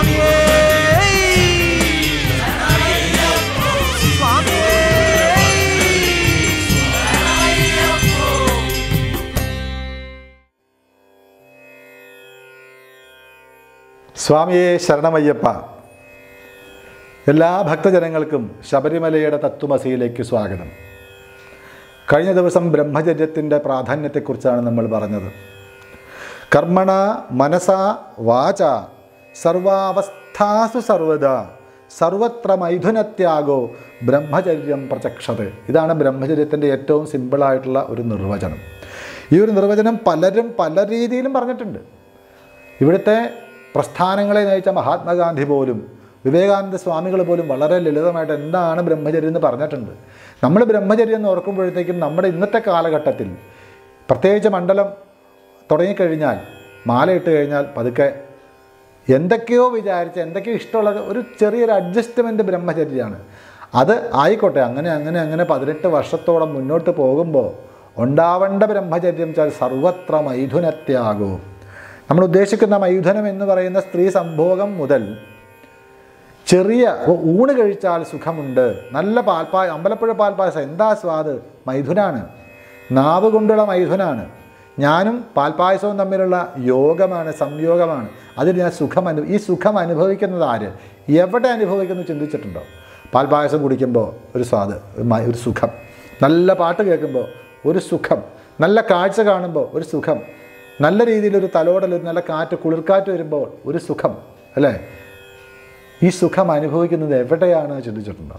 സ്വാമിയേ ശരണമയ്യപ്പ. എല്ലാ ഭക്തജനങ്ങൾക്കും ശബരിമലയുടെ തത്വമസിയിലേക്ക് സ്വാഗതം. കഴിഞ്ഞ ദിവസം ബ്രഹ്മചര്യത്തിൻ്റെ പ്രാധാന്യത്തെക്കുറിച്ചാണ് നമ്മൾ പറഞ്ഞത്. കർമ്മണ മനസാ വാച സർവാവസ്ഥാസു സർവദ സർവത്ര മൈഥുനത്യാഗോ ബ്രഹ്മചര്യം പ്രചക്ഷത്. ഇതാണ് ബ്രഹ്മചര്യത്തിൻ്റെ ഏറ്റവും സിമ്പിളായിട്ടുള്ള ഒരു നിർവചനം. ഈ ഒരു നിർവചനം പലരും പല രീതിയിലും പറഞ്ഞിട്ടുണ്ട്. ഇവിടുത്തെ പ്രസ്ഥാനങ്ങളെ നയിച്ച മഹാത്മാഗാന്ധി പോലും വിവേകാനന്ദ സ്വാമികൾ പോലും വളരെ ലളിതമായിട്ട് എന്താണ് ബ്രഹ്മചര്യം എന്ന് പറഞ്ഞിട്ടുണ്ട്. നമ്മൾ ബ്രഹ്മചര്യം എന്ന് ഓർക്കുമ്പോഴത്തേക്കും നമ്മുടെ ഇന്നത്തെ കാലഘട്ടത്തിൽ പ്രത്യേകിച്ച് മണ്ഡലം തുടങ്ങിക്കഴിഞ്ഞാൽ മാലയിട്ട് കഴിഞ്ഞാൽ പതുക്കെ എന്തൊക്കെയോ വിചാരിച്ച് എന്തൊക്കെയോ ഇഷ്ടമുള്ളത് ഒരു ചെറിയൊരു അഡ്ജസ്റ്റ്മെൻറ്റ് ബ്രഹ്മചര്യമാണ്. അത് ആയിക്കോട്ടെ, അങ്ങനെ 18 വർഷത്തോളം മുന്നോട്ട് പോകുമ്പോൾ ഉണ്ടാവേണ്ട ബ്രഹ്മചര്യം വെച്ചാൽ സർവത്ര മൈഥുനത്യാഗവും. നമ്മൾ ഉദ്ദേശിക്കുന്ന മൈഥുനം എന്ന് പറയുന്ന സ്ത്രീ സംഭോഗം മുതൽ ചെറിയ ഊണ് കഴിച്ചാൽ സുഖമുണ്ട്, നല്ല അമ്പലപ്പുഴ പാൽപ്പായസം എന്താ സ്വാദ്, മൈഥുനാണ്, നാവ് കൊണ്ടുള്ള മൈഥുനാണ്. ഞാനും പാൽപ്പായസവും തമ്മിലുള്ള യോഗമാണ്, സംയോഗമാണ്. അതിൽ ഞാൻ ഈ സുഖം അനുഭവിക്കുന്നത് ആര്, എവിടെ അനുഭവിക്കുന്നു ചിന്തിച്ചിട്ടുണ്ടോ? പാൽപ്പായസം കുടിക്കുമ്പോൾ ഒരു സ്വാദ്, ഒരു സുഖം, നല്ല പാട്ട് കേൾക്കുമ്പോൾ ഒരു സുഖം, നല്ല കാഴ്ച കാണുമ്പോൾ ഒരു സുഖം, നല്ല രീതിയിലൊരു തലോടൽ, ഒരു നല്ല കാറ്റ്, കുളിർക്കാറ്റ് വരുമ്പോൾ ഒരു സുഖം, അല്ലേ? ഈ സുഖം അനുഭവിക്കുന്നത് എവിടെയാണ് ചിന്തിച്ചിട്ടുണ്ടോ?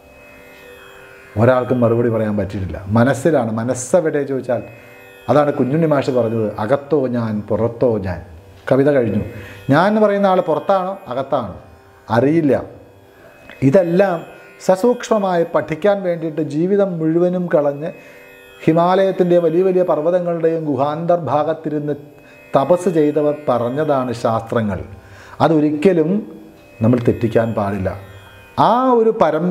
ഒരാൾക്കും മറുപടി പറയാൻ പറ്റിയിട്ടില്ല. മനസ്സിലാണ്. മനസ്സെവിടെ ചോദിച്ചാൽ അതാണ് കുഞ്ഞുണ്ണി മാഷ് പറഞ്ഞത്, അകത്തോ ഞാൻ പുറത്തോ ഞാൻ. കവിത കഴിഞ്ഞു. ഞാൻ എന്ന് പറയുന്ന ആൾ പുറത്താണോ അകത്താണോ അറിയില്ല. ഇതെല്ലാം സസൂക്ഷ്മമായി പഠിക്കാൻ വേണ്ടിയിട്ട് ജീവിതം മുഴുവനും കളഞ്ഞ് ഹിമാലയത്തിൻ്റെ വലിയ വലിയ പർവ്വതങ്ങളുടെയും ഗുഹാന്തർഭാഗത്തിരുന്ന് തപസ് ചെയ്തവർ പറഞ്ഞതാണ് ശാസ്ത്രങ്ങൾ. അതൊരിക്കലും നമ്മൾ തെറ്റിക്കാൻ പാടില്ല. ആ ഒരു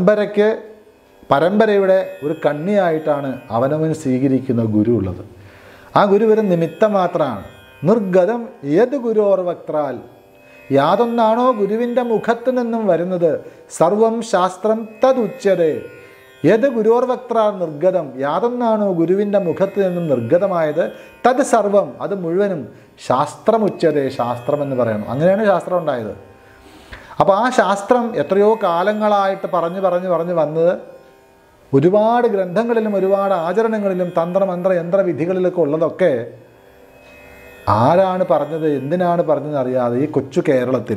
പരമ്പരയുടെ ഒരു കണ്ണിയായിട്ടാണ് അവനവൻ സ്വീകരിക്കുന്ന ഗുരു ഉള്ളത്. ആ ഗുരു ഒരു നിമിത്തം മാത്രമാണ്. നിർഗതം ഏത് ഗുരോർവക്ത്രാൽ, യാതൊന്നാണോ ഗുരുവിൻ്റെ മുഖത്ത് നിന്നും വരുന്നത്, സർവം ശാസ്ത്രം തതുച്യതേ. ഏത് ഗുരോർവക്ത്ര നിർഗതം, യാതൊന്നാണോ ഗുരുവിൻ്റെ മുഖത്ത് നിന്നും നിർഗതമായത്, തത് സർവം, അത് മുഴുവനും ശാസ്ത്രമുച്യതേ, ശാസ്ത്രമെന്ന് പറയണം. അങ്ങനെയാണ് ശാസ്ത്രം ഉണ്ടായത്. അപ്പോൾ ആ ശാസ്ത്രം എത്രയോ കാലങ്ങളായിട്ട് പറഞ്ഞു വന്നത് ഒരുപാട് ഗ്രന്ഥങ്ങളിലും ഒരുപാട് ആചരണങ്ങളിലും തന്ത്രമന്ത്ര യന്ത്രവിധികളിലൊക്കെ ഉള്ളതൊക്കെ ആരാണ് പറഞ്ഞത്, എന്തിനാണ് പറഞ്ഞതെന്ന് അറിയാതെ ഈ കൊച്ചു കേരളത്തിൽ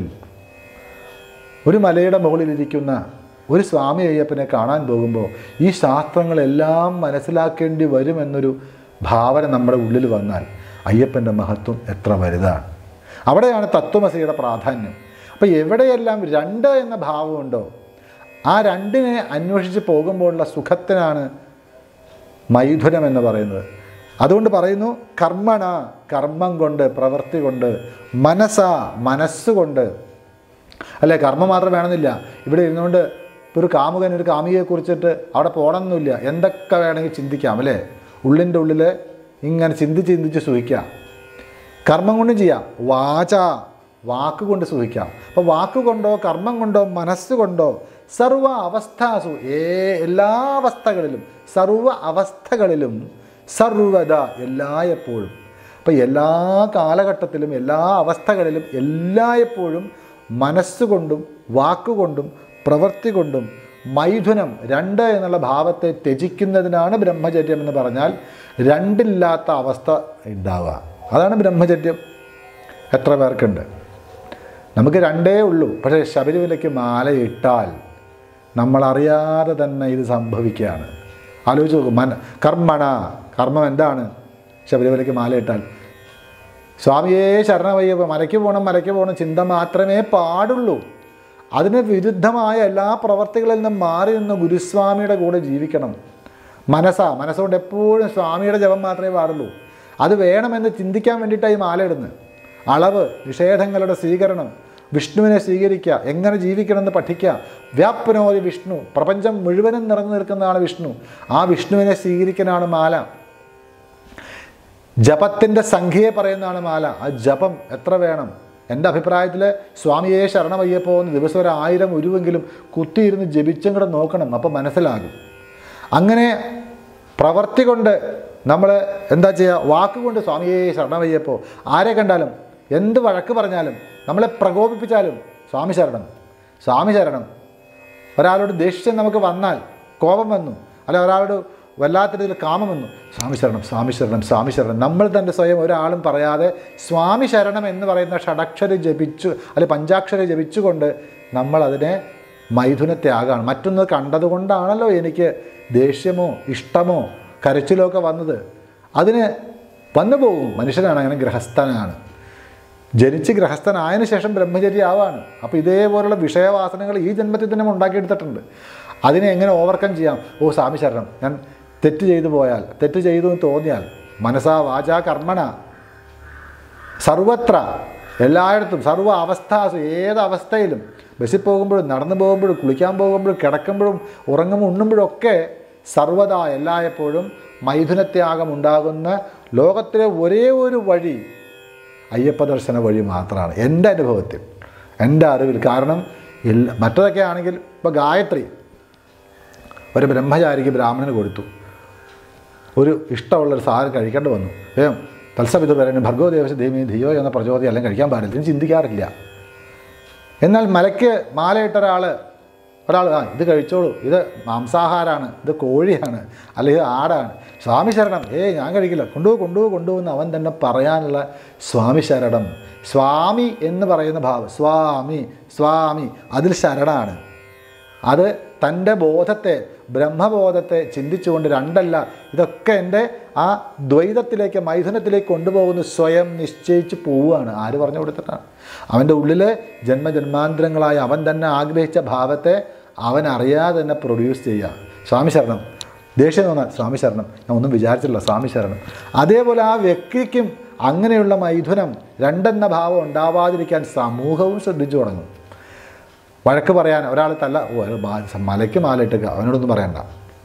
ഒരു മലയുടെ മുകളിലിരിക്കുന്ന ഒരു സ്വാമി അയ്യപ്പനെ കാണാൻ പോകുമ്പോൾ ഈ ശാസ്ത്രങ്ങളെല്ലാം മനസ്സിലാക്കേണ്ടി വരുമെന്നൊരു ഭാവന നമ്മുടെ ഉള്ളിൽ വന്നാൽ അയ്യപ്പൻ്റെ മഹത്വം എത്ര വലുതാണ്. അവിടെയാണ് തത്വമസിയുടെ പ്രാധാന്യം. അപ്പോൾ എവിടെയെല്ലാം രണ്ട് എന്ന ഭാവമുണ്ടോ ആ രണ്ടിനെ അന്വേഷിച്ച് പോകുമ്പോഴുള്ള സുഖത്തിനാണ് മൈഥുനം എന്ന് പറയുന്നത്. അതുകൊണ്ട് പറയുന്നു കർമ്മണ, കർമ്മം കൊണ്ട്, പ്രവൃത്തി കൊണ്ട്, മനസ്സാ, മനസ്സുകൊണ്ട്. അല്ലേ, കർമ്മം മാത്രം വേണമെന്നില്ല. ഇവിടെ ഇരുന്നുകൊണ്ട് ഒരു കാമുകൻ ഒരു കാമുകിയെക്കുറിച്ചിട്ട് അവിടെ പോകണമെന്നില്ല, എന്തൊക്കെ വേണമെങ്കിൽ ചിന്തിക്കാം, അല്ലേ? ഉള്ളിൻ്റെ ഉള്ളിൽ ഇങ്ങനെ ചിന്തിച്ച് സുഖിക്കാം. കർമ്മം കൊണ്ടും ചെയ്യാം. വാച, വാക്കുകൊണ്ട് സുഖിക്കാം. അപ്പോൾ വാക്കുകൊണ്ടോ കർമ്മം കൊണ്ടോ മനസ്സുകൊണ്ടോ സർവ അവസ്ഥാസു, എല്ലാ അവസ്ഥകളിലും, സർവ അവസ്ഥകളിലും, സർവദ, എല്ലായ്പ്പോഴും. അപ്പോൾ എല്ലാ കാലഘട്ടത്തിലും എല്ലാ അവസ്ഥകളിലും എല്ലായ്പ്പോഴും മനസ്സുകൊണ്ടും വാക്കുകൊണ്ടും പ്രവൃത്തി കൊണ്ടും മൈഥുനം, രണ്ട് എന്നുള്ള ഭാവത്തെ ത്യജിക്കുന്നതിനാണ് ബ്രഹ്മചര്യം എന്ന് പറഞ്ഞാൽ രണ്ടില്ലാത്ത അവസ്ഥ ഉണ്ടാവുക. അതാണ് ബ്രഹ്മചര്യം. എത്ര പേർക്കുണ്ട്? നമുക്ക് രണ്ടേ ഉള്ളൂ. പക്ഷേ ശബരിമലയ്ക്ക് മാലയിട്ടാൽ നമ്മളറിയാതെ തന്നെ ഇത് സംഭവിക്കുകയാണ്. ആലോചിച്ച് നോക്കും. കർമ്മണ, കർമ്മം എന്താണ്? ശബരിമലയ്ക്ക് മാലയിട്ടാൽ സ്വാമിയേ ശരണമയ്യപ്പ, മലയ്ക്ക് പോകണം ചിന്ത മാത്രമേ പാടുള്ളൂ. അതിന് വിരുദ്ധമായ എല്ലാ പ്രവർത്തികളിൽ നിന്നും മാറി നിന്ന് ഗുരുസ്വാമിയുടെ കൂടെ ജീവിക്കണം. മനസ്സുകൊണ്ട് എപ്പോഴും സ്വാമിയുടെ ജപം മാത്രമേ പാടുള്ളൂ. അത് വേണമെന്ന് ചിന്തിക്കാൻ വേണ്ടിയിട്ടായി മാലയിടുന്നത്. അളവ്, നിഷേധങ്ങളുടെ സ്വീകരണം, വിഷ്ണുവിനെ സ്വീകരിക്കുക, എങ്ങനെ ജീവിക്കണമെന്ന് പഠിക്കുക. വ്യാപനോതി വിഷ്ണു, പ്രപഞ്ചം മുഴുവനും നിറഞ്ഞു നിൽക്കുന്നതാണ് വിഷ്ണു. ആ വിഷ്ണുവിനെ സ്വീകരിക്കാനാണ് മാല. ജപത്തിൻ്റെ സംഖ്യയെ പറയുന്നതാണ് മാല. ആ ജപം എത്ര വേണം? എൻ്റെ അഭിപ്രായത്തിൽ സ്വാമിയെ ശരണമയ്യപ്പോ എന്ന് ദിവസം ഒരു 1000 ഉരുവെങ്കിലും കുത്തിയിരുന്ന് ജപിച്ചും കൂടെ നോക്കണം. അപ്പോൾ മനസ്സിലാകും. അങ്ങനെ പ്രവർത്തി കൊണ്ട് നമ്മൾ എന്താ ചെയ്യുക? വാക്കുകൊണ്ട് സ്വാമിയെ ശരണമയ്യപ്പോ, ആരെ കണ്ടാലും എന്ത് വഴക്ക് പറഞ്ഞാലും നമ്മളെ പ്രകോപിപ്പിച്ചാലും സ്വാമി ശരണം, സ്വാമി ശരണം. ഒരാളോട് ദേഷ്യം നമുക്ക് വന്നാൽ, കോപം വന്നു, അല്ല ഒരാളോട് വല്ലാത്ത രീതിയിൽ കാമം വന്നു, സ്വാമി ശരണം, സ്വാമി ശരണം, സ്വാമി ശരണം. നമ്മൾ തന്നെ സ്വയം ഒരാളും പറയാതെ സ്വാമി ശരണം എന്ന് പറയുന്ന ഷഡക്ഷരം ജപിച്ചു അല്ലെ പഞ്ചാക്ഷരം ജപിച്ചുകൊണ്ട് നമ്മളതിനെ മൈഥുനത്യാഗമാണ്. മറ്റൊന്ന് കണ്ടതുകൊണ്ടാണല്ലോ എനിക്ക് ദേഷ്യമോ ഇഷ്ടമോ കരച്ചിലോ ഒക്കെ വന്നത്. അതിന് വന്നു പോകും. മനുഷ്യനാണ്, അങ്ങനെ ഗൃഹസ്ഥനാണ്. ജനിച്ച് ഗൃഹസ്ഥനായതിനു ശേഷം ബ്രഹ്മചര്യാവാണ്. അപ്പോൾ ഇതേപോലുള്ള വിഷയവാസനകൾ ഈ ജന്മത്തിൽ തന്നെ ഉണ്ടാക്കിയെടുത്തിട്ടുണ്ട്. അതിനെ എങ്ങനെ ഓവർകം ചെയ്യാം? ഓ സ്വാമി ശരണം, ഞാൻ തെറ്റ് ചെയ്തു പോയാൽ, തെറ്റ് ചെയ്തു എന്ന് തോന്നിയാൽ, മനസാ വാചാ കർമ്മണ സർവത്ര, എല്ലായിടത്തും, സർവ്വ അവസ്ഥാസു, ഏതവസ്ഥയിലും, ബസ്സിൽ പോകുമ്പോഴും നടന്നു പോകുമ്പോഴും കുളിക്കാൻ പോകുമ്പോഴും കിടക്കുമ്പോഴും ഉറങ്ങുമ്പോൾ ഉണ്ണുമ്പോഴൊക്കെ സർവ്വതാ എല്ലായ്പ്പോഴും മൈഥുനത്യാഗം ഉണ്ടാകുന്ന ലോകത്തിലെ ഒരേ ഒരു വഴി അയ്യപ്പ ദർശന വഴി മാത്രമാണ് എൻ്റെ അനുഭവത്തിൽ, എൻ്റെ അറിവിൽ. കാരണം മറ്റതൊക്കെ ആണെങ്കിൽ ഇപ്പോൾ ഗായത്രി ഒരു ബ്രഹ്മചാരിക്ക് ബ്രാഹ്മണന് കൊടുത്തു. ഒരു ഇഷ്ടമുള്ളൊരു സാധനം കഴിക്കേണ്ടി വന്നു. തത്സവിധു പറയുന്നു ഭർഗോ ദേവസ്യ ദേവി ധിയോ എന്ന പ്രചോദനം എല്ലാം കഴിക്കാൻ പാടില്ല, ഇതിന് ചിന്തിക്കാറില്ല. എന്നാൽ മലയ്ക്ക് മാലയിട്ട ഒരാൾ ഇത് കഴിച്ചോളൂ, ഇത് മാംസാഹാരമാണ്, ഇത് കോഴിയാണ്, അല്ലെങ്കിൽ ഇത് ആടാണ്, സ്വാമി ശരണം, ഞാൻ കഴിക്കില്ല, കൊണ്ടുപോകുന്ന അവൻ തന്നെ പറയാനുള്ള സ്വാമി ശരണം. സ്വാമി എന്ന് പറയുന്ന ഭാവം, സ്വാമി സ്വാമി, അതിൽ ശരണമാണ്. അത് തൻ്റെ ബോധത്തെ, ബ്രഹ്മബോധത്തെ ചിന്തിച്ചുകൊണ്ട് രണ്ടല്ല, ഇതൊക്കെ എൻ്റെ ആ ദ്വൈതത്തിലേക്ക്, മൈഥുനത്തിലേക്ക് കൊണ്ടുപോകുന്ന സ്വയം നിശ്ചയിച്ച് പോവുകയാണ്. ആര് പറഞ്ഞു കൊടുത്തിട്ടാണ്? അവൻ്റെ ഉള്ളിൽ ജന്മജന്മാന്തരങ്ങളായി അവൻ തന്നെ ആഗ്രഹിച്ച ഭാവത്തെ അവൻ അറിയാതെ തന്നെ പ്രൊഡ്യൂസ് ചെയ്യുക. സ്വാമി ശരണം. ദേഷ്യം തോന്നാൽ സ്വാമി ശരണം, ഞാൻ ഒന്നും വിചാരിച്ചില്ല, സ്വാമി ശരണം. അതേപോലെ ആ വ്യക്തിക്കും അങ്ങനെയുള്ള മൈഥുനം, രണ്ടെന്ന ഭാവം ഉണ്ടാവാതിരിക്കാൻ സമൂഹവും ശ്രദ്ധിച്ചു തുടങ്ങും. വഴക്ക് പറയാൻ ഒരാൾ മലയ്ക്ക് മാല ഇട്ടുക, അവനോടൊന്നും പറയണ്ട,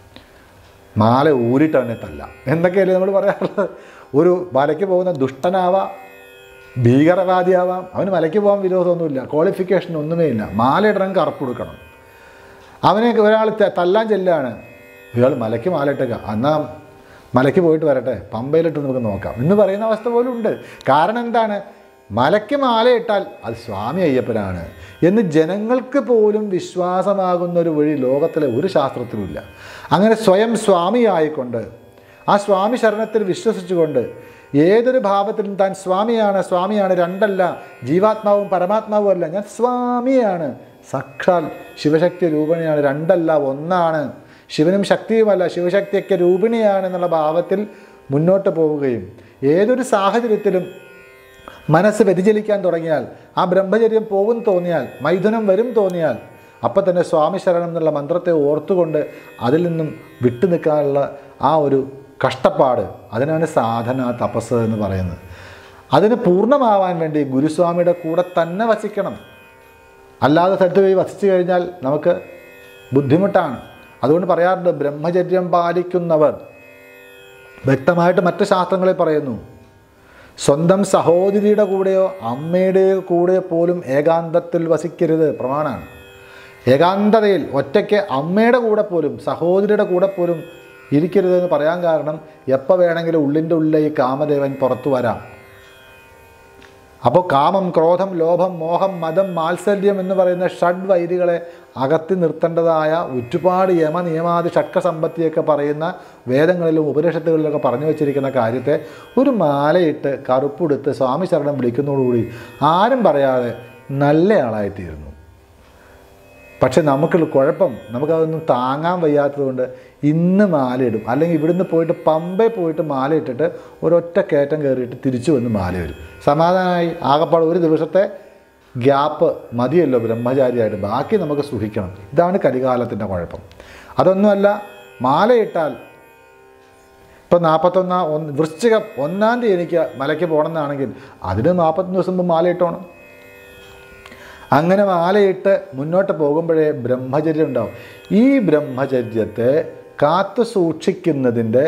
മാല ഊരിട്ട് അവനെ തല്ല, എന്തൊക്കെയല്ലേ നമ്മൾ പറയാറുള്ളത്. ഒരു മലയ്ക്ക് പോകുന്ന ദുഷ്ടനാവാം, ഭീകരവാദിയാവാം, അവന് മലയ്ക്ക് പോകാൻ വിരോധമൊന്നുമില്ല, ക്വാളിഫിക്കേഷൻ ഒന്നുമേ ഇല്ല, മാല ഇടണം, കറുപ്പ് കൊടുക്കണം. അവനെ ഒരാൾ തല്ലാൻ ചെല്ലാണ്, ഇയാൾ മലയ്ക്ക് മാല ഇട്ടുക, എന്നാൽ മലയ്ക്ക് പോയിട്ട് വരട്ടെ, പമ്പയിലിട്ട് നമുക്ക് നോക്കാം എന്ന് പറയുന്ന അവസ്ഥ പോലും ഉണ്ട്. കാരണം എന്താണ്? മലയ്ക്ക് മാലയിട്ടാൽ അത് സ്വാമി അയ്യപ്പനാണ് എന്ന് ജനങ്ങൾക്ക് പോലും വിശ്വാസമാകുന്ന ഒരു വഴി ലോകത്തിലെ ഒരു ശാസ്ത്രത്തിലുമില്ല. അങ്ങനെ സ്വയം സ്വാമിയായിക്കൊണ്ട് ആ സ്വാമി ശരണത്തിൽ വിശ്വസിച്ചുകൊണ്ട് ഏതൊരു ഭാവത്തിലും താൻ സ്വാമിയാണ്, രണ്ടല്ല, ജീവാത്മാവും പരമാത്മാവും അല്ല, ഞാൻ സ്വാമിയാണ്, സാക്ഷാൽ ശിവശക്തി രൂപിണിയാണ്, രണ്ടല്ല ഒന്നാണ്, ശിവനും ശക്തിയുമല്ല, ശിവശക്തിയൊക്കെ രൂപിണിയാണ് എന്നുള്ള ഭാവത്തിൽ മുന്നോട്ട് പോവുകയും ഏതൊരു സാഹചര്യത്തിലും മനസ്സ് വ്യതിചലിക്കാൻ തുടങ്ങിയാൽ, ആ ബ്രഹ്മചര്യം പോകും തോന്നിയാൽ, മൈഥുനം വരും തോന്നിയാൽ, അപ്പം തന്നെ സ്വാമി ശരണം എന്നുള്ള മന്ത്രത്തെ ഓർത്തുകൊണ്ട് അതിൽ നിന്നും വിട്ടു നിൽക്കാനുള്ള ആ ഒരു കഷ്ടപ്പാട്, അതിനാണ് സാധന, തപസ് എന്ന് പറയുന്നത്. അതിന് പൂർണ്ണമാവാൻ വേണ്ടി ഗുരുസ്വാമിയുടെ കൂടെ തന്നെ വസിക്കണം. അല്ലാതെ സ്ഥലത്ത് പോയി വസിച്ചു കഴിഞ്ഞാൽ നമുക്ക് ബുദ്ധിമുട്ടാണ്. അതുകൊണ്ട് പറയാറുണ്ട്, ബ്രഹ്മചര്യം പാലിക്കുന്നവർ, വ്യക്തമായിട്ട് മറ്റ് ശാസ്ത്രങ്ങളിൽ പറയുന്നു, സ്വന്തം സഹോദരിയുടെ കൂടെയോ അമ്മയുടെ കൂടെയോ പോലും ഏകാന്തത്തിൽ വസിക്കരുത്, പ്രമാണമാണ്. ഏകാന്തതയിൽ ഒറ്റയ്ക്ക് അമ്മയുടെ കൂടെ പോലും സഹോദരിയുടെ കൂടെ പോലും ഇരിക്കരുതെന്ന് പറയാൻ കാരണം, എപ്പോൾ വേണമെങ്കിലും ഉള്ളിൻ്റെ ഉള്ളിലെ ഈ കാമദേവൻ പുറത്തു വരാം. അപ്പോൾ കാമം, ക്രോധം, ലോഭം, മോഹം, മതം, മാത്സര്യം എന്ന് പറയുന്ന ഷഡ്വൈരികളെ അകത്തി നിർത്തേണ്ടതായ ഒരുപാട് യമനിയമാദി ഷഡ്കസമ്പത്തിയൊക്കെ പറയുന്ന വേദങ്ങളിലും ഉപനിഷത്തുകളിലൊക്കെ പറഞ്ഞു വച്ചിരിക്കുന്ന കാര്യത്തെ ഒരു മാലയിട്ട് കറുപ്പെടുത്ത് സ്വാമി ശരണം വിളിക്കുന്നതോടുകൂടി ആരും പറയാതെ നല്ലയാളായിത്തീരുന്നു. പക്ഷെ നമുക്കുള്ള കുഴപ്പം, നമുക്കതൊന്നും താങ്ങാൻ വയ്യാത്തതുകൊണ്ട് ഇന്ന് മാലയിടും, അല്ലെങ്കിൽ ഇവിടുന്ന് പോയിട്ട് പമ്പയിൽ പോയിട്ട് മാലയിട്ടിട്ട് ഒരൊറ്റ കയറ്റം കയറിയിട്ട് തിരിച്ചു വന്ന് മാല വരും, സമാധാനമായി. ആകപ്പാട് ഒരു ദിവസത്തെ ഗ്യാപ്പ് മതിയല്ലോ ബ്രഹ്മചാരിയായിട്ട്, ബാക്കി നമുക്ക് സുഖിക്കണം. ഇതാണ് കലികാലത്തിൻ്റെ കുഴപ്പം. അതൊന്നുമല്ല, മാലയിട്ടാൽ ഇപ്പോൾ 41 വൃശ്ചികം 1-ാം തീയതി എനിക്ക് മലയ്ക്ക് പോകണമെന്നാണെങ്കിൽ അതിന് 41 ദിവസം മുമ്പ് മാലയിട്ടോണം. അങ്ങനെ മാലയിട്ട് മുന്നോട്ട് പോകുമ്പോഴേ ബ്രഹ്മചര്യം ഉണ്ടാവും. ഈ ബ്രഹ്മചര്യത്തെ കാത്തു സൂക്ഷിക്കുന്നതിൻ്റെ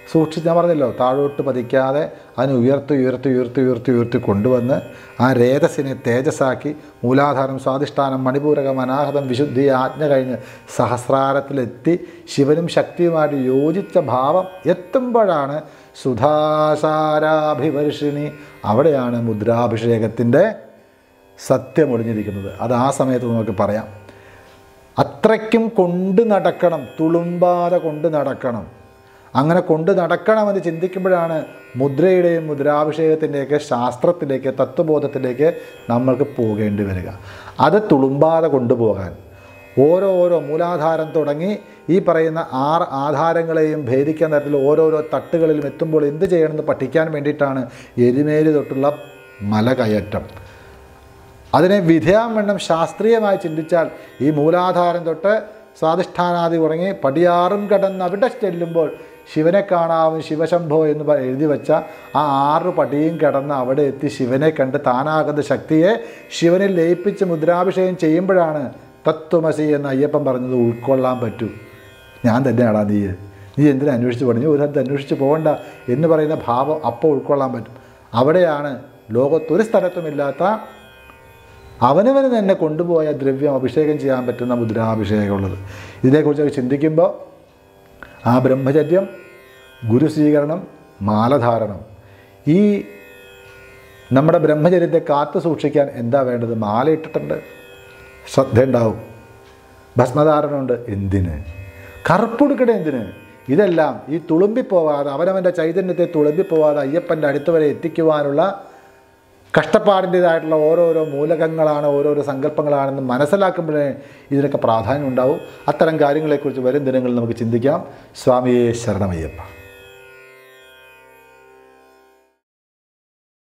സൂക്ഷിച്ച് ഞാൻ പറഞ്ഞല്ലോ, താഴോട്ട് പതിക്കാതെ അതിനെ ഉയർത്തി കൊണ്ടുവന്ന് ആ രേതസ്സിനെ തേജസ്സാക്കി മൂലാധാരം, സ്വാധിഷ്ഠാനം, മണിപൂരകം, അനാഹതം, വിശുദ്ധി, ആജ്ഞ കഴിഞ്ഞ് സഹസ്രാരത്തിലെത്തി ശിവനും ശക്തിയുമായിട്ട് യോജിച്ച ഭാവം എത്തുമ്പോഴാണ് സുധാസാരാഭിവർഷിണി, അവിടെയാണ് മുദ്രാഭിഷേകത്തിൻ്റെ സത്യം ഒളിഞ്ഞിരിക്കുന്നത്. അത് ആ സമയത്ത് നമുക്ക് പറയാം. അത്രയ്ക്കും കൊണ്ട് നടക്കണം, തുളുമ്പാതെ കൊണ്ട് നടക്കണം. അങ്ങനെ കൊണ്ട് നടക്കണമെന്ന് ചിന്തിക്കുമ്പോഴാണ് മുദ്രയുടെയും മുദ്രാഭിഷേകത്തിൻ്റെയൊക്കെ ശാസ്ത്രത്തിലേക്ക്, തത്വബോധത്തിലേക്ക് നമ്മൾക്ക് പോകേണ്ടി വരിക. അത് തുളുമ്പാതെ കൊണ്ടുപോകാൻ ഓരോ മൂലാധാരം തുടങ്ങി ഈ പറയുന്ന 6 ആധാരങ്ങളെയും ഭേദിക്കാൻ തരത്തിൽ ഓരോരോ തട്ടുകളിലും എത്തുമ്പോൾ എന്ത് ചെയ്യണമെന്ന് പഠിക്കാൻ വേണ്ടിയിട്ടാണ് എരുമേലി തൊട്ടുള്ള മലകയറ്റം. അതിനെ വിധേയവണ്ണം ശാസ്ത്രീയമായി ചിന്തിച്ചാൽ ഈ മൂലാധാരം തൊട്ട് സ്വാധിഷ്ഠാനാദി തുടങ്ങി പടിയാറും കടന്ന് അവിടെ ചെല്ലുമ്പോൾ ശിവനെ കാണാവും ശിവശംഭോ എന്ന് എഴുതി വെച്ച ആ 6 പടിയും കടന്ന് അവിടെ എത്തി ശിവനെ കണ്ട് താനാകുന്ന ശക്തിയെ ശിവനിൽ ലയിപ്പിച്ച് മുദ്രാഭിഷേകം ചെയ്യുമ്പോഴാണ് തത്വമസി എന്ന് അയ്യപ്പൻ പറഞ്ഞത് ഉൾക്കൊള്ളാൻ പറ്റൂ. ഞാൻ തന്നെയാടാ നീ എന്തിനാ അന്വേഷിച്ച് പറഞ്ഞു, ഒരു സ്ഥലത്ത് അന്വേഷിച്ച് പോകണ്ട എന്ന് പറയുന്ന ഭാവം അപ്പോൾ ഉൾക്കൊള്ളാൻ പറ്റും. അവിടെയാണ് ലോകത്തൊരു സ്ഥലത്തുമില്ലാത്ത അവനവന് തന്നെ കൊണ്ടുപോയ ദ്രവ്യം അഭിഷേകം ചെയ്യാൻ പറ്റുന്ന മുദ്രാഭിഷേകമുള്ളത്. ഇതിനെക്കുറിച്ചൊക്കെ ചിന്തിക്കുമ്പോൾ ആ ബ്രഹ്മചര്യം, ഗുരുസ്വീകരണം, മാലധാരണം, ഈ നമ്മുടെ ബ്രഹ്മചര്യത്തെ കാത്തു സൂക്ഷിക്കാൻ എന്താ വേണ്ടത്? മാല ഇട്ടിട്ടുണ്ട്, ശ്രദ്ധയുണ്ടാവും. ഭസ്മധാരണമുണ്ട്, എന്തിന്? കറുപ്പുടുക്കട എന്തിന്? ഇതെല്ലാം ഈ തുളുമ്പിപ്പോവാതെ, അവനവൻ്റെ ചൈതന്യത്തെ തുളുമ്പിപ്പോവാതെ അയ്യപ്പൻ്റെ അടുത്ത് വരെ എത്തിക്കുവാനുള്ള കഷ്ടപ്പാടിൻ്റേതായിട്ടുള്ള ഓരോരോ മൂലകങ്ങളാണ്, ഓരോരോ സങ്കല്പങ്ങളാണെന്ന് മനസ്സിലാക്കുമ്പോഴേ ഇതിനൊക്കെ പ്രാധാന്യം ഉണ്ടാവും. അത്തരം കാര്യങ്ങളെക്കുറിച്ച് വരും ദിനങ്ങളിൽ നമുക്ക് ചിന്തിക്കാം. സ്വാമിയേ ശരണമയ്യപ്പ.